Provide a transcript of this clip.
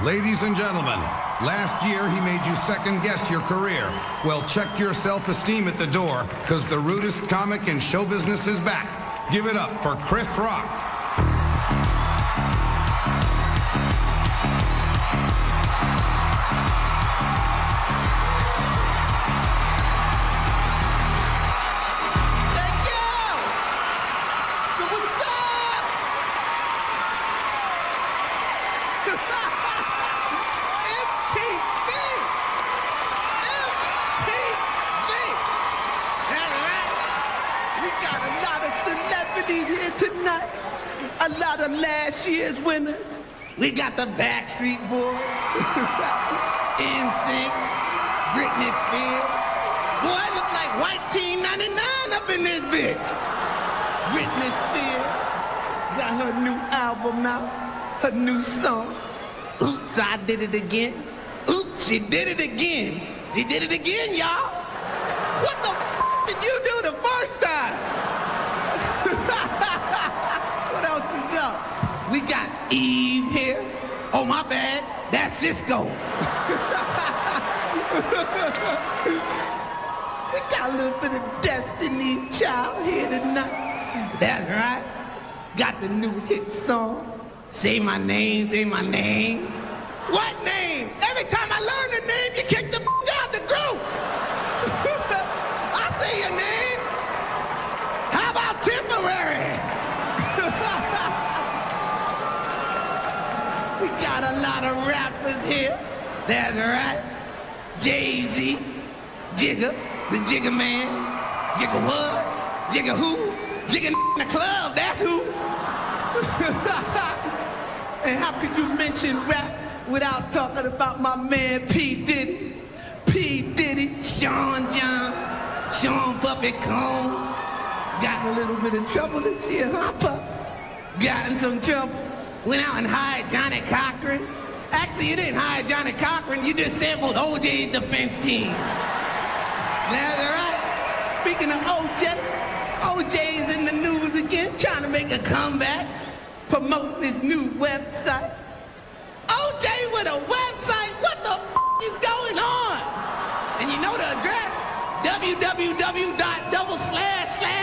Ladies and gentlemen, last year he made you second-guess your career. Well, check your self-esteem at the door, because the rudest comic in show business is back. Give it up for Chris Rock. Thank you! So what's up? MTV! That's right. We got a lot of celebrities here tonight. A lot of last year's winners. We got the Backstreet Boys, NSYNC, Britney Spears. Boy, it look like white Team 99 up in this bitch. Britney Spears got her new album out, her new song. Oops, I did it again. Oops, she did it again. She did it again, y'all. What the did you do the first time? What else is up? We got Eve here. Oh, my bad. That's Cisco. We got a little bit of Destiny's Child here tonight. That's right. Got the new hit song. Say my name, say my name. What name? Every time I learn the name, you kick the out the group. I say your name. How about temporary? We got a lot of rappers here. That's right. Jay-Z, Jigga, the Jigga Man. Jigga what? Jigga who? Jigga in the club, that's who. And how could you mention rap without talking about my man P Diddy? P Diddy, Shawn John, Sean Puppet Cone. Got in a little bit of trouble this year, huh, Pup? Got in some trouble. Went out and hired Johnny Cochran. Actually, you didn't hire Johnny Cochran, you just sampled OJ's defense team. That's right. Speaking of OJ, OJ's in the news again, trying to make a comeback, promoting his new website. OJ with a website? What the is going on? And you know the address? www./